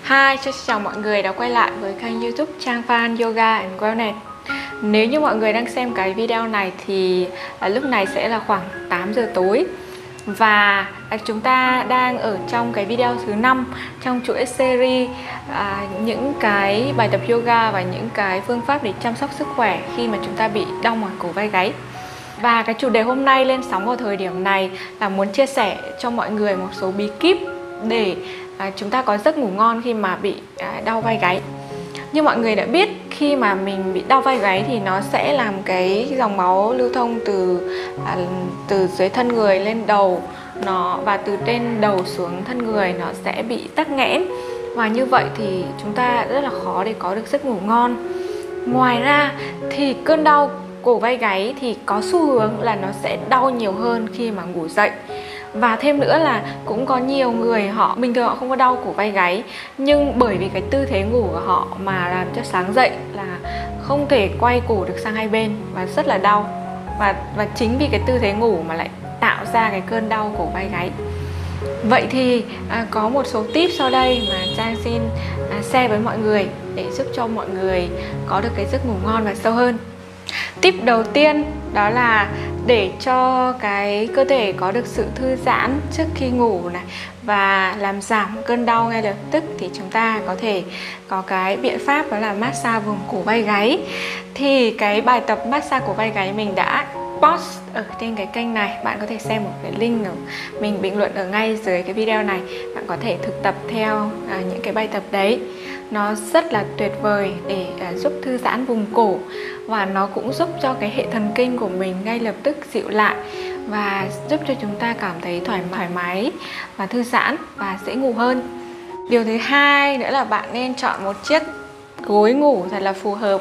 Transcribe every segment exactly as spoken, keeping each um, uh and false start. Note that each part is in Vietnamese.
Hi, xin chào mọi người đã quay lại với kênh YouTube Trang Phan Yoga and Wellness. Nếu như mọi người đang xem cái video này thì à, lúc này sẽ là khoảng tám giờ tối. Và à, chúng ta đang ở trong cái video thứ năm trong chuỗi series à, những cái bài tập yoga và những cái phương pháp để chăm sóc sức khỏe khi mà chúng ta bị đau mỏi cổ vai gáy. Và cái chủ đề hôm nay lên sóng vào thời điểm này là muốn chia sẻ cho mọi người một số bí kíp để à, chúng ta có giấc ngủ ngon khi mà bị à, đau vai gáy. Như mọi người đã biết, khi mà mình bị đau vai gáy thì nó sẽ làm cái dòng máu lưu thông từ à, từ dưới thân người lên đầu nó, và từ trên đầu xuống thân người nó sẽ bị tắc nghẽn. Và như vậy thì chúng ta rất là khó để có được giấc ngủ ngon. Ngoài ra thì cơn đau cổ vai gáy thì có xu hướng là nó sẽ đau nhiều hơn khi mà ngủ dậy. Và thêm nữa là cũng có nhiều người họ bình thường họ không có đau cổ vai gáy, nhưng bởi vì cái tư thế ngủ của họ mà làm cho sáng dậy là không thể quay cổ được sang hai bên và rất là đau. Và, và chính vì cái tư thế ngủ mà lại tạo ra cái cơn đau cổ vai gáy. Vậy thì à, có một số tip sau đây mà Trang xin à, share với mọi người để giúp cho mọi người có được cái giấc ngủ ngon và sâu hơn. Tip đầu tiên đó là để cho cái cơ thể có được sự thư giãn trước khi ngủ này và làm giảm cơn đau ngay lập tức thì chúng ta có thể có cái biện pháp đó là massage vùng cổ vai gáy. Thì cái bài tập massage cổ vai gáy mình đã post ở trên cái kênh này, bạn có thể xem một cái link ở mình bình luận ở ngay dưới cái video này. Bạn có thể thực tập theo à, những cái bài tập đấy. Nó rất là tuyệt vời để à, giúp thư giãn vùng cổ, và nó cũng giúp cho cái hệ thần kinh của mình ngay lập tức dịu lại và giúp cho chúng ta cảm thấy thoải thoải mái và thư giãn và dễ ngủ hơn. Điều thứ hai nữa là bạn nên chọn một chiếc gối ngủ thật là phù hợp.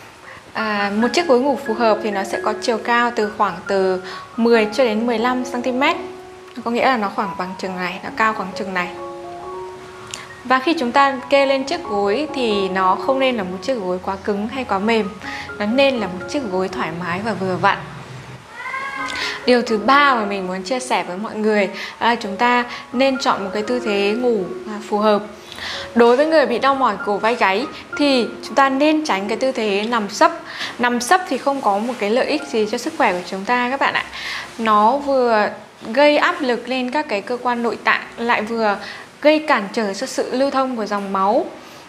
À, một chiếc gối ngủ phù hợp thì nó sẽ có chiều cao từ khoảng từ mười cho đến mười lăm xăng ti mét. Có nghĩa là nó khoảng bằng chừng này, nó cao khoảng chừng này. Và khi chúng ta kê lên chiếc gối thì nó không nên là một chiếc gối quá cứng hay quá mềm. Nó nên là một chiếc gối thoải mái và vừa vặn. Điều thứ ba mà mình muốn chia sẻ với mọi người là chúng ta nên chọn một cái tư thế ngủ phù hợp. Đối với người bị đau mỏi cổ vai gáy thì chúng ta nên tránh cái tư thế nằm sấp. Nằm sấp thì không có một cái lợi ích gì cho sức khỏe của chúng ta các bạn ạ. Nó vừa gây áp lực lên các cái cơ quan nội tạng, lại vừa gây cản trở cho sự lưu thông của dòng máu.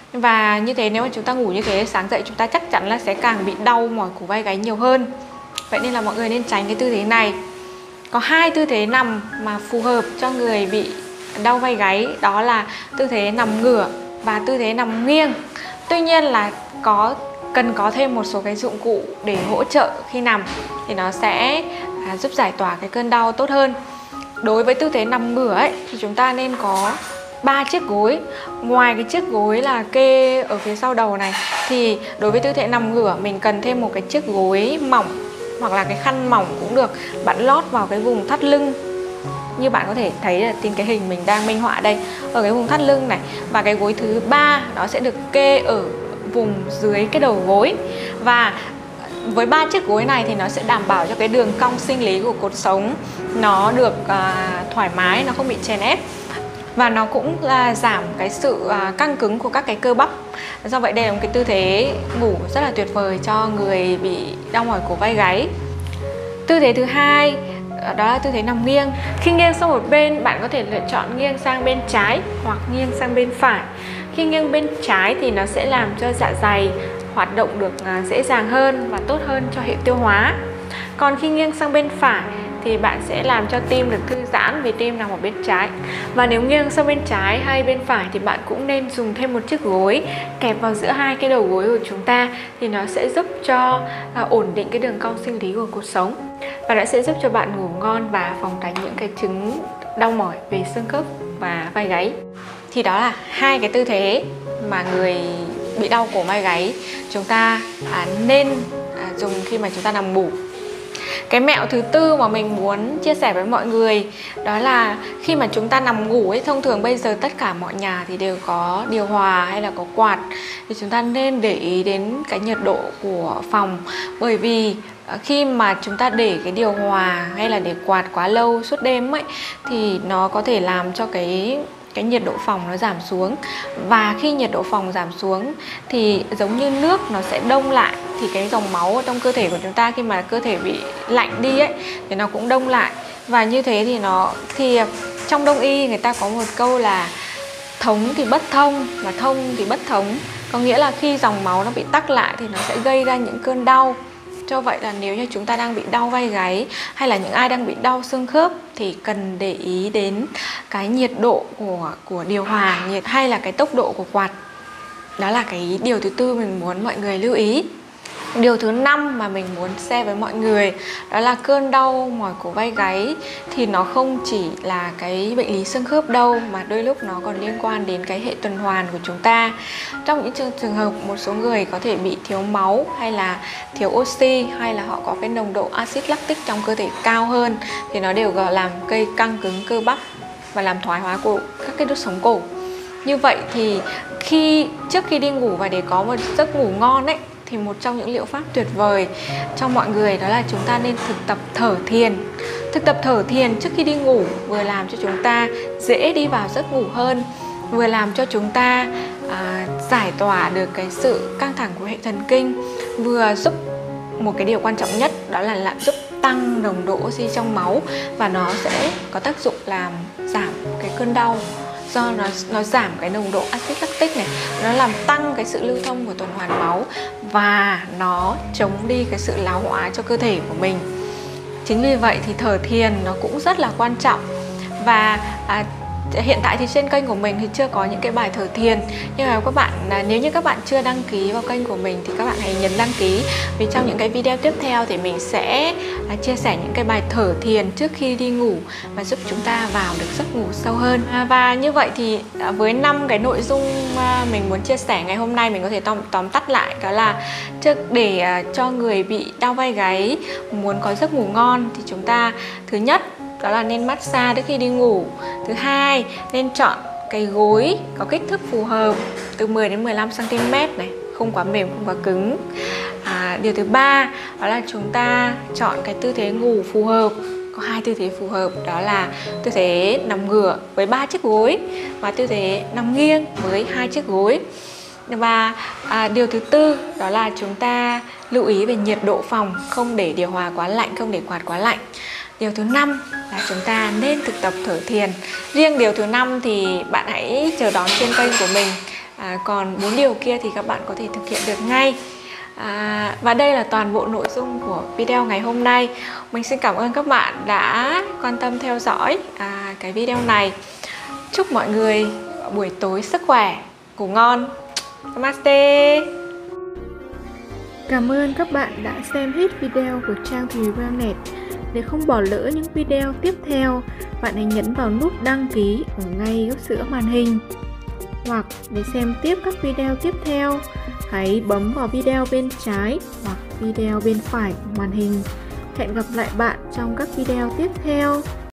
Và như thế nếu mà chúng ta ngủ như thế, sáng dậy chúng ta chắc chắn là sẽ càng bị đau mỏi cổ vai gáy nhiều hơn. Vậy nên là mọi người nên tránh cái tư thế này. Có hai tư thế nằm mà phù hợp cho người bị đau vai gáy, đó là tư thế nằm ngửa và tư thế nằm nghiêng. Tuy nhiên là có cần có thêm một số cái dụng cụ để hỗ trợ khi nằm thì nó sẽ à, giúp giải tỏa cái cơn đau tốt hơn. Đối với tư thế nằm ngửa ấy thì chúng ta nên có ba chiếc gối. Ngoài cái chiếc gối là kê ở phía sau đầu này thì đối với tư thế nằm ngửa mình cần thêm một cái chiếc gối mỏng hoặc là cái khăn mỏng cũng được. Bạn lót vào cái vùng thắt lưng. Như bạn có thể thấy là trên cái hình mình đang minh họa đây, ở cái vùng thắt lưng này. Và cái gối thứ ba nó sẽ được kê ở vùng dưới cái đầu gối. Và với ba chiếc gối này thì nó sẽ đảm bảo cho cái đường cong sinh lý của cột sống nó được à, thoải mái, nó không bị chèn ép. Và nó cũng là giảm cái sự à, căng cứng của các cái cơ bắp. Do vậy đây là một cái tư thế ngủ rất là tuyệt vời cho người bị đau mỏi cổ vai gáy. Tư thế thứ hai đó là tư thế nằm nghiêng. Khi nghiêng sang một bên, bạn có thể lựa chọn nghiêng sang bên trái hoặc nghiêng sang bên phải. Khi nghiêng bên trái thì nó sẽ làm cho dạ dày hoạt động được dễ dàng hơn và tốt hơn cho hệ tiêu hóa. Còn khi nghiêng sang bên phải thì bạn sẽ làm cho tim được thư giãn vì tim nằm ở bên trái. Và nếu nghiêng sang bên trái hay bên phải thì bạn cũng nên dùng thêm một chiếc gối kẹp vào giữa hai cái đầu gối của chúng ta, thì nó sẽ giúp cho à, ổn định cái đường cong sinh lý của cột sống, và nó sẽ giúp cho bạn ngủ ngon và phòng tránh những cái chứng đau mỏi về xương khớp và vai gáy. Thì đó là hai cái tư thế mà người bị đau cổ vai gáy chúng ta à, nên à, dùng khi mà chúng ta nằm ngủ. Cái mẹo thứ tư mà mình muốn chia sẻ với mọi người đó là khi mà chúng ta nằm ngủ ấy, thông thường bây giờ tất cả mọi nhà thì đều có điều hòa hay là có quạt, thì chúng ta nên để ý đến cái nhiệt độ của phòng. Bởi vì khi mà chúng ta để cái điều hòa hay là để quạt quá lâu suốt đêm ấy thì nó có thể làm cho cái cái nhiệt độ phòng nó giảm xuống. Và khi nhiệt độ phòng giảm xuống thì giống như nước nó sẽ đông lại, thì cái dòng máu ở trong cơ thể của chúng ta khi mà cơ thể bị lạnh đi ấy thì nó cũng đông lại. Và như thế thì nó thì trong Đông y người ta có một câu là thống thì bất thông và thông thì bất thống, có nghĩa là khi dòng máu nó bị tắc lại thì nó sẽ gây ra những cơn đau. Do vậy là nếu như chúng ta đang bị đau vai gáy hay là những ai đang bị đau xương khớp thì cần để ý đến cái nhiệt độ của của điều hòa nhiệt hay là cái tốc độ của quạt. Đó là cái điều thứ tư mình muốn mọi người lưu ý. Điều thứ năm mà mình muốn share với mọi người đó là cơn đau mỏi cổ vai gáy thì nó không chỉ là cái bệnh lý xương khớp đâu, mà đôi lúc nó còn liên quan đến cái hệ tuần hoàn của chúng ta. Trong những trường hợp một số người có thể bị thiếu máu hay là thiếu oxy hay là họ có cái nồng độ axit lactic trong cơ thể cao hơn thì nó đều làm gây căng cứng cơ bắp và làm thoái hóa cổ các cái đốt sống cổ. Như vậy thì khi trước khi đi ngủ và để có một giấc ngủ ngon ấy thì một trong những liệu pháp tuyệt vời cho mọi người đó là chúng ta nên thực tập thở thiền. Thực tập thở thiền trước khi đi ngủ vừa làm cho chúng ta dễ đi vào giấc ngủ hơn, vừa làm cho chúng ta à, giải tỏa được cái sự căng thẳng của hệ thần kinh, vừa giúp một cái điều quan trọng nhất đó là làm giúp tăng nồng độ oxy trong máu, và nó sẽ có tác dụng làm giảm cái cơn đau do nó nó giảm cái nồng độ axit lactic này, nó làm tăng cái sự lưu thông của tuần hoàn máu và nó chống đi cái sự lão hóa cho cơ thể của mình. Chính vì vậy thì thở thiền nó cũng rất là quan trọng. Và à, hiện tại thì trên kênh của mình thì chưa có những cái bài thở thiền, nhưng mà các bạn nếu như các bạn chưa đăng ký vào kênh của mình thì các bạn hãy nhấn đăng ký, vì trong những cái video tiếp theo thì mình sẽ chia sẻ những cái bài thở thiền trước khi đi ngủ và giúp chúng ta vào được giấc ngủ sâu hơn. Và như vậy thì với năm cái nội dung mình muốn chia sẻ ngày hôm nay, mình có thể tóm, tóm tắt lại, đó là trước để cho người bị đau vai gáy muốn có giấc ngủ ngon thì chúng ta thứ nhất đó là nên massage trước khi đi ngủ. Thứ hai, nên chọn cái gối có kích thước phù hợp từ mười đến mười lăm xăng ti mét này, không quá mềm, không quá cứng. À, điều thứ ba đó là chúng ta chọn cái tư thế ngủ phù hợp. Có hai tư thế phù hợp, đó là tư thế nằm ngửa với ba chiếc gối và tư thế nằm nghiêng với hai chiếc gối. Và à, điều thứ tư đó là chúng ta lưu ý về nhiệt độ phòng, không để điều hòa quá lạnh, không để quạt quá lạnh. Điều thứ năm là chúng ta nên thực tập thở thiền. Riêng điều thứ năm thì bạn hãy chờ đón trên kênh của mình. à, Còn bốn điều kia thì các bạn có thể thực hiện được ngay. à, Và đây là toàn bộ nội dung của video ngày hôm nay. Mình xin cảm ơn các bạn đã quan tâm theo dõi à, cái video này. Chúc mọi người buổi tối sức khỏe, ngủ ngon. Namaste. Cảm ơn các bạn đã xem hết video của Trang Thùy Wellness. Để không bỏ lỡ những video tiếp theo, bạn hãy nhấn vào nút đăng ký ở ngay góc giữa màn hình. Hoặc để xem tiếp các video tiếp theo, hãy bấm vào video bên trái hoặc video bên phải của màn hình. Hẹn gặp lại bạn trong các video tiếp theo.